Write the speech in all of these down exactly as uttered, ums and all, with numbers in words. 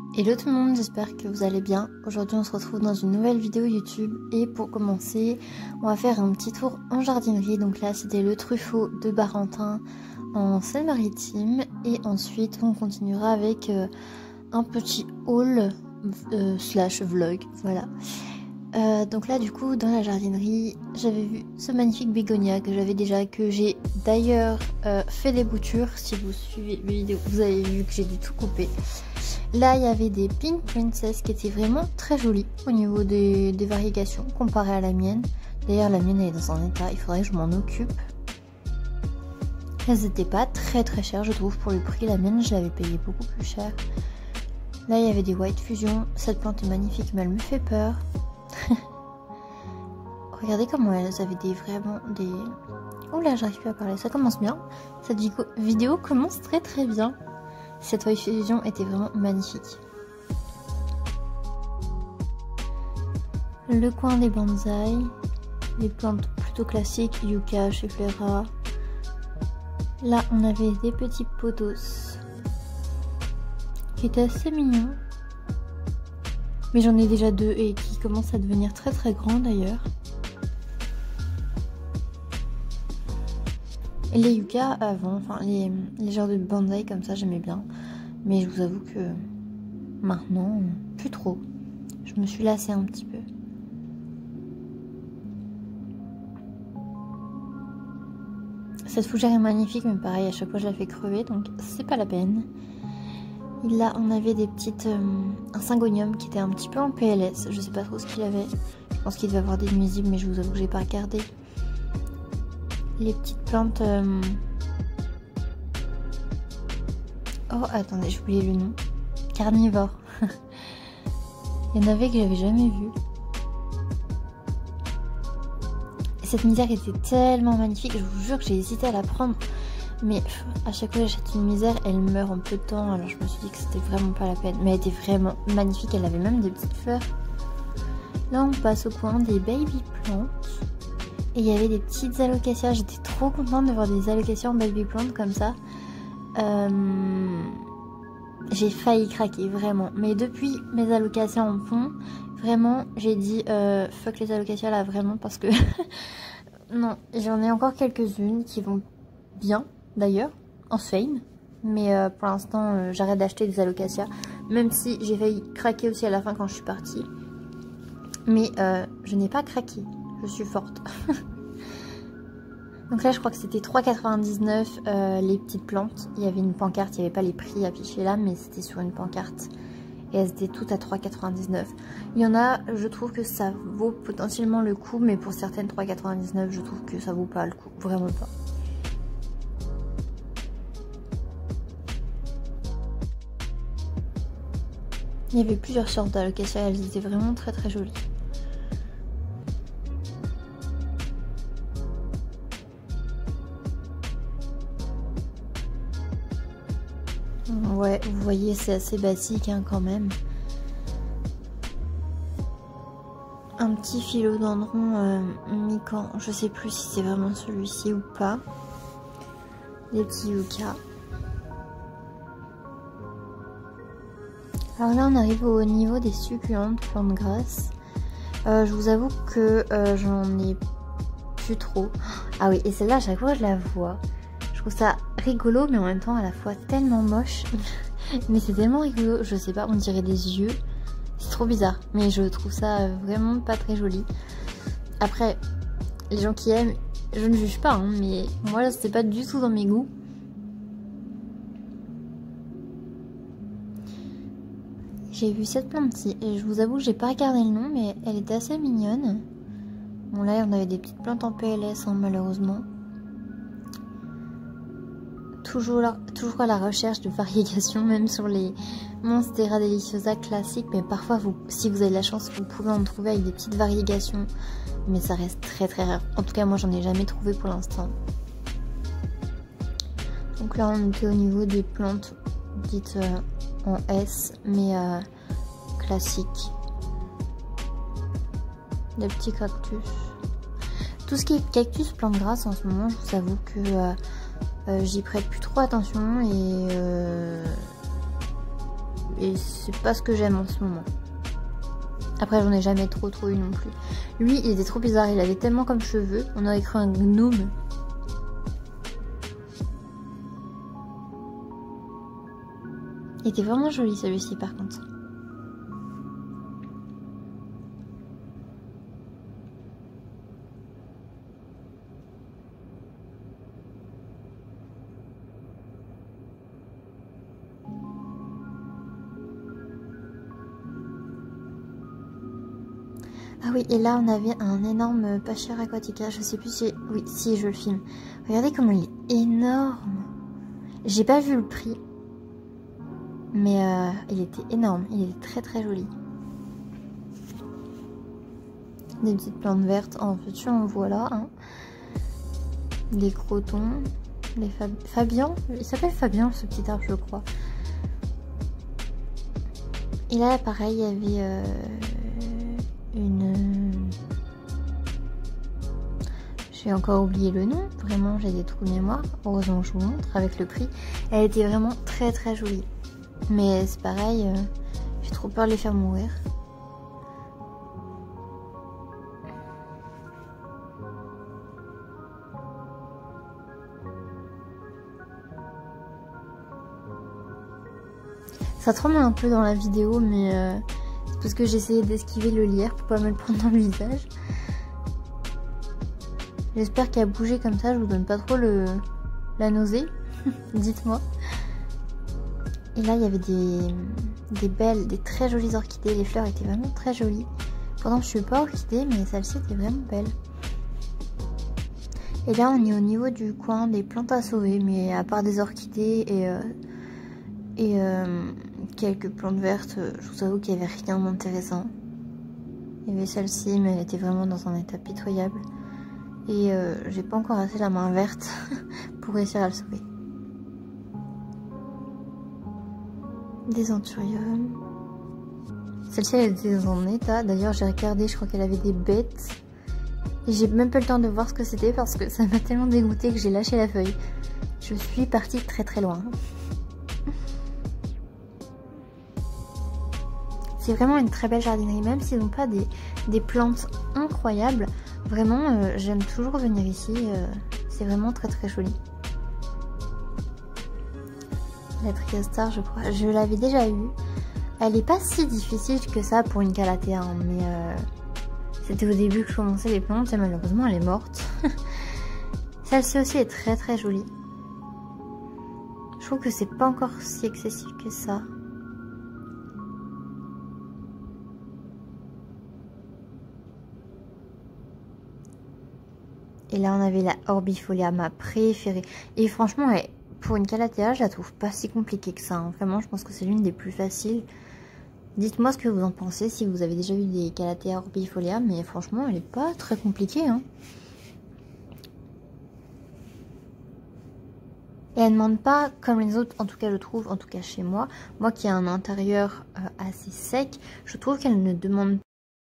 Hello tout le monde, j'espère que vous allez bien. Aujourd'hui on se retrouve dans une nouvelle vidéo YouTube et pour commencer on va faire un petit tour en jardinerie. Donc là c'était le Truffaut de Barentin en Seine-Maritime et ensuite on continuera avec euh, un petit haul euh, slash vlog, voilà. Euh, donc là du coup dans la jardinerie j'avais vu ce magnifique bégonia que j'avais déjà, que j'ai d'ailleurs euh, fait des boutures. Si vous suivez mes vidéos vous avez vu que j'ai dû tout couper. Là il y avait des Pink Princess qui étaient vraiment très jolies au niveau des, des variégations comparées à la mienne. D'ailleurs la mienne elle est dans un état, il faudrait que je m'en occupe. Elles n'étaient pas très très chères je trouve pour le prix, la mienne je l'avais payé beaucoup plus cher. Là il y avait des White Fusion, cette plante est magnifique mais elle me fait peur. Regardez comment elles avaient des vraiment des... Oh là j'arrive plus à parler, ça commence bien. Cette vidéo commence très très bien. Cette White Fusion était vraiment magnifique. Le coin des bonsaïs, les plantes plutôt classiques, Yucca chez Flera. Là on avait des petits pothos qui étaient assez mignons. Mais j'en ai déjà deux et qui commencent à devenir très très grands d'ailleurs. Les yucca avant, enfin les, les genres de bonsaï comme ça j'aimais bien. Mais je vous avoue que maintenant, plus trop. Je me suis lassée un petit peu. Cette fougère est magnifique mais pareil à chaque fois je la fais crever donc c'est pas la peine. Et là on avait des petites euh, un syngonium qui était un petit peu en P L S, je sais pas trop ce qu'il avait, je pense qu'il devait avoir des nuisibles mais je vous avoue que j'ai pas regardé. Les petites plantes euh... oh attendez j'ai oublié le nom, carnivore. Il y en avait que j'avais jamais vu. Et cette misère était tellement magnifique, je vous jure que j'ai hésité à la prendre. Mais à chaque fois que j'achète une misère, elle meurt en peu de temps. Alors je me suis dit que c'était vraiment pas la peine. Mais elle était vraiment magnifique, elle avait même des petites fleurs. Là on passe au coin des baby plantes. Et il y avait des petites alocasias. J'étais trop contente de voir des alocasias en baby plantes comme ça. Euh... J'ai failli craquer vraiment. Mais depuis mes alocasias en fond, vraiment j'ai dit euh, fuck les alocasias là vraiment parce que... non, j'en ai encore quelques-unes qui vont bien. D'ailleurs, en Spain, mais euh, pour l'instant euh, j'arrête d'acheter des alocasias, même si j'ai failli craquer aussi à la fin quand je suis partie, mais euh, je n'ai pas craqué, je suis forte. Donc là je crois que c'était trois quatre-vingt-dix-neuf euh, les petites plantes, il y avait une pancarte, il n'y avait pas les prix affichés là, mais c'était sur une pancarte, et elles étaient toutes à trois quatre-vingt-dix-neuf. Il y en a, je trouve que ça vaut potentiellement le coup, mais pour certaines trois quatre-vingt-dix-neuf je trouve que ça vaut pas le coup, vraiment pas. Il y avait plusieurs sortes d'alocasias, elles étaient vraiment très très jolies. Ouais, vous voyez, c'est assez basique hein, quand même. Un petit philodendron euh, mican, je sais plus si c'est vraiment celui-ci ou pas. Des petits yucca. Alors là on arrive au niveau des succulentes, plantes grasses. Euh, je vous avoue que euh, j'en ai plus trop. Ah oui, et celle-là à chaque fois je la vois. Je trouve ça rigolo mais en même temps à la fois tellement moche. Mais c'est tellement rigolo, je sais pas, on dirait des yeux. C'est trop bizarre, mais je trouve ça vraiment pas très joli. Après, les gens qui aiment, je ne juge pas, hein, mais moi c'est pas du tout dans mes goûts. J'ai vu cette plante-ci et je vous avoue que j'ai pas regardé le nom mais elle était assez mignonne. Bon là on avait des petites plantes en P L S hein, malheureusement. Toujours, là, toujours à la recherche de variégations même sur les Monstera Deliciosa classiques, mais parfois vous, si vous avez de la chance vous pouvez en trouver avec des petites variégations. Mais ça reste très très rare. En tout cas moi j'en ai jamais trouvé pour l'instant. Donc là on était au niveau des plantes dites euh, en S mais euh, classiques, des petits cactus, tout ce qui est cactus, plantes grasses en ce moment je vous avoue que euh, euh, j'y prête plus trop attention et euh, et c'est pas ce que j'aime en ce moment. Après j'en ai jamais trop trop eu non plus. Lui il était trop bizarre, il avait tellement comme cheveux, on aurait cru un gnome. Il était vraiment joli celui-ci par contre. Ah oui, et là on avait un énorme Pachère aquatica, je sais plus si... Oui, si, je le filme. Regardez comment il est énorme. J'ai pas vu le prix. Mais euh, il était énorme, il était très très joli. Des petites plantes vertes, en fait, en voilà. Hein. Des crotons, des Fab... Fabian, il s'appelle Fabien ce petit arbre je crois. Et là pareil, il y avait... Euh... une... J'ai encore oublié le nom, vraiment j'ai des trous de mémoire, heureusement je vous montre avec le prix. Elle était vraiment très très jolie. Mais c'est pareil, euh, j'ai trop peur de les faire mourir. Ça tremble un peu dans la vidéo, mais euh, c'est parce que j'essayais d'esquiver le lierre pour pas me le prendre dans le visage. J'espère qu'à bouger comme ça, je vous donne pas trop le la nausée. Dites-moi. Et là, il y avait des, des belles, des très jolies orchidées. Les fleurs étaient vraiment très jolies. Pourtant, je suis pas orchidée, mais celle-ci était vraiment belle. Et là, on est au niveau du coin des plantes à sauver, mais à part des orchidées et, euh, et euh, quelques plantes vertes, je vous avoue qu'il n'y avait rien d'intéressant. Il y avait celle-ci, mais elle était vraiment dans un état pitoyable. Et euh, j'ai pas encore assez la main verte pour réussir à le sauver. Des anthuriums. Celle-ci elle était dans un état. D'ailleurs j'ai regardé, je crois qu'elle avait des bêtes. Et j'ai même pas le temps de voir ce que c'était parce que ça m'a tellement dégoûté que j'ai lâché la feuille. Je suis partie très très loin. C'est vraiment une très belle jardinerie, même s'ils n'ont pas des, des plantes incroyables. Vraiment, euh, j'aime toujours venir ici. Euh, c'est vraiment très très joli. La Triastar, je crois, je l'avais déjà eue. Elle n'est pas si difficile que ça pour une calathea, hein, mais euh, c'était au début que je commençais les plantes et malheureusement elle est morte. Celle-ci aussi est très très jolie. Je trouve que c'est pas encore si excessif que ça. Et là on avait la Orbifolia, ma préférée. Et franchement, elle, pour une calathea, je la trouve pas si compliquée que ça. Hein. Vraiment, je pense que c'est l'une des plus faciles. Dites-moi ce que vous en pensez, si vous avez déjà eu des calathea Orbifolia, mais franchement, elle est pas très compliquée. Hein. Et elle ne demande pas, comme les autres, en tout cas je trouve, en tout cas chez moi, moi qui ai un intérieur euh, assez sec, je trouve qu'elle ne demande pas.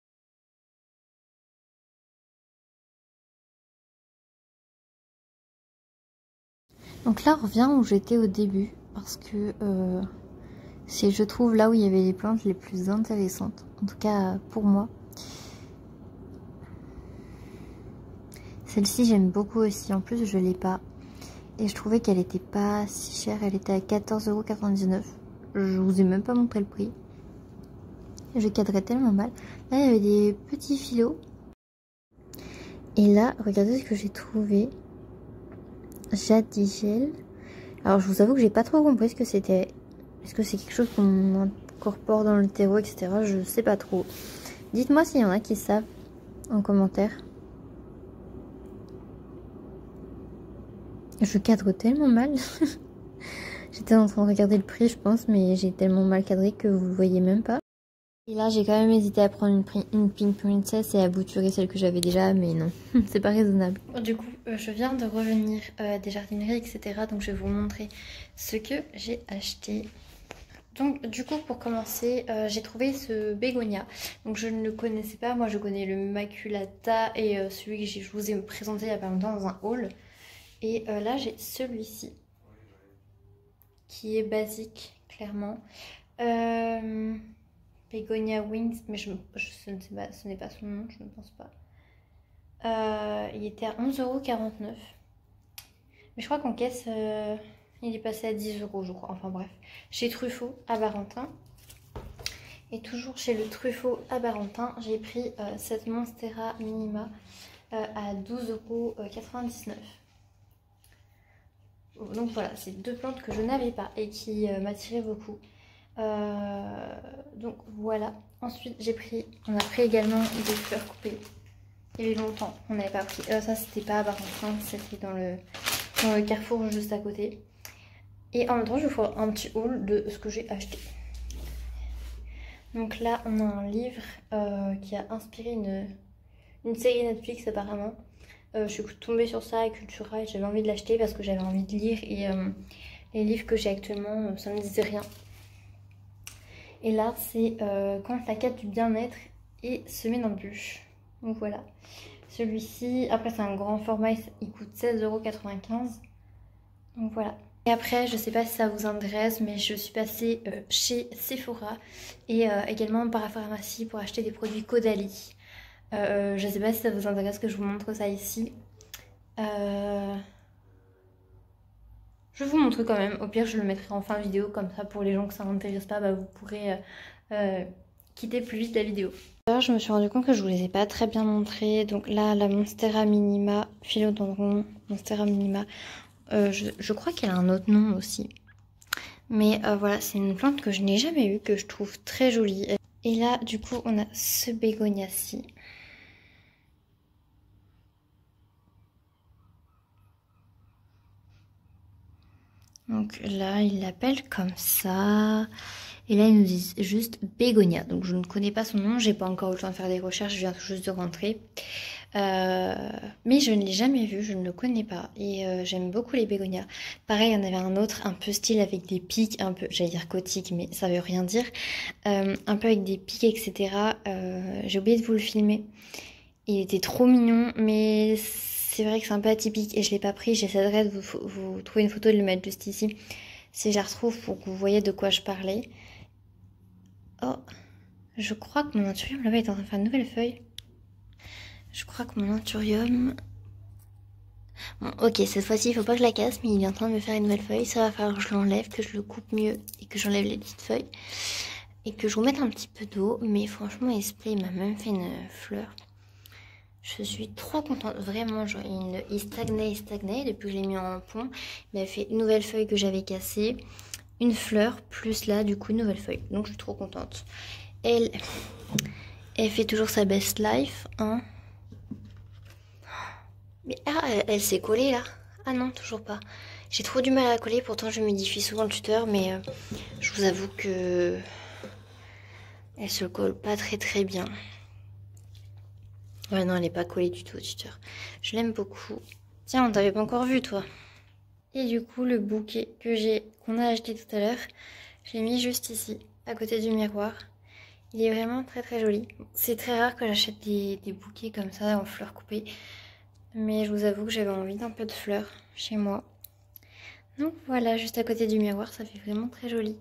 Donc là on revient où j'étais au début, parce que euh, c'est je trouve là où il y avait les plantes les plus intéressantes, en tout cas pour moi. Celle-ci j'aime beaucoup aussi, en plus je l'ai pas. Et je trouvais qu'elle était pas si chère, elle était à quatorze euros quatre-vingt-dix-neuf. Je vous ai même pas montré le prix. Je cadrais tellement mal. Là il y avait des petits filots. Et là, regardez ce que j'ai trouvé. Jadigel. Alors je vous avoue que j'ai pas trop compris ce que c'était. Est-ce que c'est quelque chose qu'on incorpore dans le terreau, et cetera. Je sais pas trop. Dites-moi s'il y en a qui savent en commentaire. Je cadre tellement mal. J'étais en train de regarder le prix je pense, mais j'ai tellement mal cadré que vous ne voyez même pas. Et là j'ai quand même hésité à prendre une, une Pink Princess et à bouturer celle que j'avais déjà, mais non, c'est pas raisonnable. Du coup euh, je viens de revenir euh, des jardineries, et cetera. Donc je vais vous montrer ce que j'ai acheté. Donc du coup pour commencer, euh, j'ai trouvé ce bégonia. Donc je ne le connaissais pas, moi je connais le maculata et euh, celui que je vous ai présenté il y a pas longtemps dans un haul. Et euh, là j'ai celui-ci qui est basique clairement. Euh, Begonia Wings, mais je, je, ce n'est pas, ce n'est pas son nom, je ne pense pas. Euh, il était à onze euros quarante-neuf. Mais je crois qu'en caisse, euh, il est passé à dix euros, je crois. Enfin bref. Chez Truffaut, à Barentin. Et toujours chez le Truffaut à Barentin, j'ai pris euh, cette Monstera Minima euh, à douze euros quatre-vingt-dix-neuf. Donc voilà, c'est deux plantes que je n'avais pas et qui euh, m'attiraient beaucoup. Euh, donc voilà. Ensuite, j'ai pris, on a pris également des fleurs coupées. Il y avait longtemps, on n'avait pas pris. Euh, ça, c'était pas à Barentin, c'était dans le, dans le Carrefour juste à côté. Et en même temps, je vais vous faire un petit haul de ce que j'ai acheté. Donc là, on a un livre euh, qui a inspiré une, une série Netflix apparemment. Euh, je suis tombée sur ça à Cultura et j'avais envie de l'acheter parce que j'avais envie de lire. Et euh, les livres que j'ai actuellement, ça me disait rien. Et là, c'est euh, Quand la quête du bien-être est semée d'embûches. Donc voilà. Celui-ci, après c'est un grand format, il coûte seize euros quatre-vingt-quinze. Donc voilà. Et après, je sais pas si ça vous intéresse, mais je suis passée euh, chez Sephora et euh, également en parapharmacie pour acheter des produits Caudalie. Euh, je sais pas si ça vous intéresse que je vous montre ça ici. Euh... Je vous montre quand même. Au pire, je le mettrai en fin de vidéo, comme ça pour les gens que ça n'intéresse pas, bah, vous pourrez euh, euh, quitter plus vite la vidéo. Alors, je me suis rendu compte que je vous les ai pas très bien montrés. Donc là, la Monstera Minima, Philodendron, Monstera Minima. Euh, je, je crois qu'elle a un autre nom aussi. Mais euh, voilà, c'est une plante que je n'ai jamais eue, que je trouve très jolie. Et là, du coup, on a ce bégonia-ci. Donc là, ils l'appellent comme ça. Et là, ils nous disent juste bégonia. Donc je ne connais pas son nom, j'ai pas encore eu le temps de faire des recherches, je viens tout juste de rentrer. Euh, mais je ne l'ai jamais vu, je ne le connais pas. Et euh, j'aime beaucoup les bégonias. Pareil, il y en avait un autre, un peu style avec des pics, un peu, j'allais dire gothique, mais ça veut rien dire. Euh, un peu avec des pics, et cetera. Euh, j'ai oublié de vous le filmer. Il était trop mignon, mais c'est vrai que c'est un peu atypique et je l'ai pas pris. J'essaierai de vous, vous trouver une photo, de le mettre juste ici, si je la retrouve, pour que vous voyez de quoi je parlais. Oh, je crois que mon anthurium là-bas est en train de faire une nouvelle feuille. Je crois que mon anthurium... Bon, ok, cette fois-ci, il faut pas que je la casse, mais il est en train de me faire une nouvelle feuille. Ça va falloir que je l'enlève, que je le coupe mieux et que j'enlève les petites feuilles. Et que je remette un petit peu d'eau. Mais franchement, Esprit m'a même fait une fleur. Je suis trop contente, vraiment. Genre, il, il stagnait, il stagnait depuis que je l'ai mis en pont. Il m'a fait une nouvelle feuille que j'avais cassée. Une fleur, plus là, du coup, une nouvelle feuille. Donc, je suis trop contente. Elle, elle fait toujours sa best life, hein. Mais ah, elle, elle s'est collée là. Ah non, toujours pas. J'ai trop du mal à la coller, pourtant je modifie souvent le tuteur, mais euh, je vous avoue que elle se colle pas très très bien. Ouais, non, elle est pas collée du tout au tuteur. Je l'aime beaucoup. Tiens, on t'avait pas encore vu, toi. Et du coup, le bouquet que j'ai, qu'on a acheté tout à l'heure, je l'ai mis juste ici, à côté du miroir. Il est vraiment très très joli. C'est très rare que j'achète des, des bouquets comme ça, en fleurs coupées. Mais je vous avoue que j'avais envie d'un peu de fleurs chez moi. Donc voilà, juste à côté du miroir, ça fait vraiment très joli.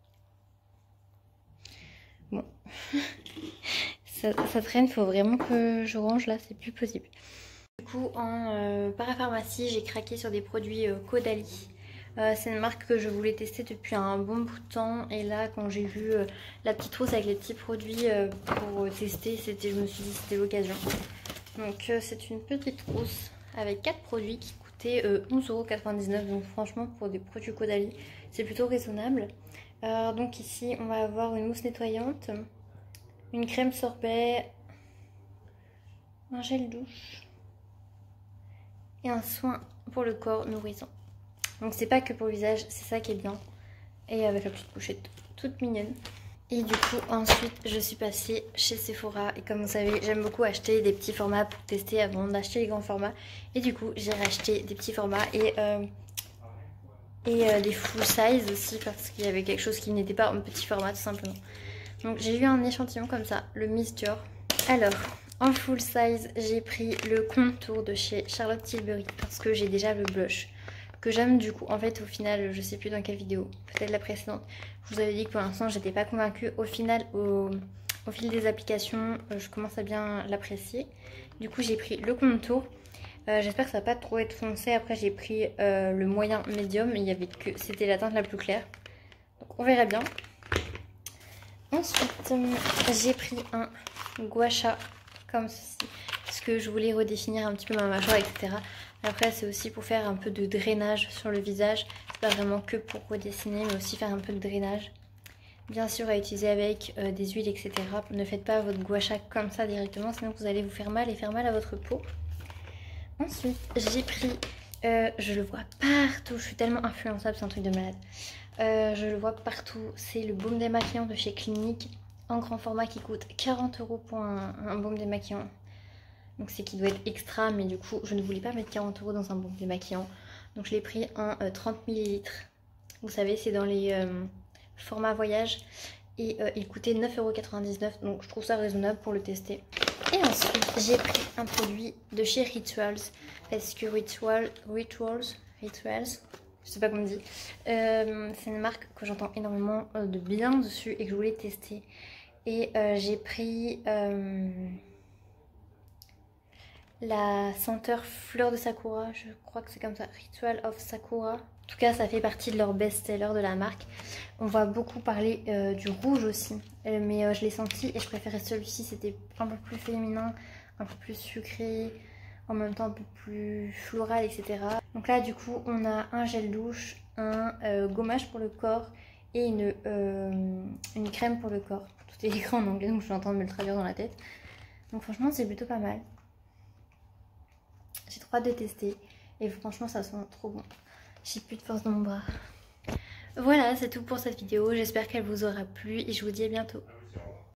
Bon, ça, ça traîne, il faut vraiment que je range là, c'est plus possible. Du coup, en euh, parapharmacie, j'ai craqué sur des produits euh, Caudalie. Euh, c'est une marque que je voulais tester depuis un bon bout de temps. Et là, quand j'ai vu euh, la petite trousse avec les petits produits euh, pour euh, tester, c'était, je me suis dit que c'était l'occasion. Donc euh, c'est une petite trousse avec quatre produits qui coûtaient euh, onze euros quatre-vingt-dix-neuf. Donc franchement, pour des produits Caudalie, c'est plutôt raisonnable. Euh, donc ici, on va avoir une mousse nettoyante, une crème sorbet, un gel douche et un soin pour le corps nourrissant. Donc c'est pas que pour le visage, c'est ça qui est bien. Et avec la petite pochette toute mignonne. Et du coup ensuite je suis passée chez Sephora. Et comme vous savez, j'aime beaucoup acheter des petits formats pour tester avant d'acheter les grands formats. Et du coup j'ai racheté des petits formats et, euh, et euh, des full size aussi, parce qu'il y avait quelque chose qui n'était pas en petit format tout simplement. Donc j'ai eu un échantillon comme ça, le Miss Dior. Alors en full size j'ai pris le contour de chez Charlotte Tilbury, parce que j'ai déjà le blush. que j'aime du coup. En fait, au final, je sais plus dans quelle vidéo, peut-être la précédente, je vous avais dit que pour l'instant, j'étais pas convaincue. Au final, au, au fil des applications, euh, je commence à bien l'apprécier. Du coup, j'ai pris le contour. Euh, J'espère que ça va pas trop être foncé. Après, j'ai pris euh, le moyen médium. Il y avait que c'était la teinte la plus claire. Donc, on verra bien. Ensuite, euh, j'ai pris un gua sha comme ceci. Parce que je voulais redéfinir un petit peu ma mâchoire, et cetera. Après, c'est aussi pour faire un peu de drainage sur le visage. C'est pas vraiment que pour redessiner, mais aussi faire un peu de drainage. Bien sûr, à utiliser avec euh, des huiles, et cetera. Ne faites pas votre gua sha comme ça directement, sinon vous allez vous faire mal et faire mal à votre peau. Ensuite, j'ai pris, euh, je le vois partout, je suis tellement influençable, c'est un truc de malade. Euh, je le vois partout, c'est le baume démaquillant de chez Clinique, en grand format qui coûte quarante euros pour un, un baume démaquillant. Donc c'est qui doit être extra, mais du coup, je ne voulais pas mettre quarante euros dans un baume démaquillant. Donc je l'ai pris en euh, trente millilitres. Vous savez, c'est dans les euh, formats voyage. Et euh, il coûtait neuf euros quatre-vingt-dix-neuf, donc je trouve ça raisonnable pour le tester. Et ensuite, j'ai pris un produit de chez Rituals, parce que Ritual, Rituals, Rituals, je sais pas comment on dit, euh, c'est une marque que j'entends énormément euh, de bien dessus et que je voulais tester. Et euh, j'ai pris euh, la senteur fleur de sakura, je crois que c'est comme ça, Ritual of Sakura. En tout cas, ça fait partie de leur best-seller de la marque. On va beaucoup parler euh, du rouge aussi, euh, mais euh, je l'ai senti et je préférais celui-ci. C'était un peu plus féminin, un peu plus sucré, en même temps un peu plus floral, et cetera. Donc là, du coup, on a un gel douche, un euh, gommage pour le corps et une, euh, une crème pour le corps. Tout est écrit en anglais, donc je suis en train de me le traduire dans la tête. Donc franchement, c'est plutôt pas mal. J'ai trop hâte de tester et franchement, ça sent trop bon. J'ai plus de force dans mon bras. Voilà, c'est tout pour cette vidéo. J'espère qu'elle vous aura plu et je vous dis à bientôt.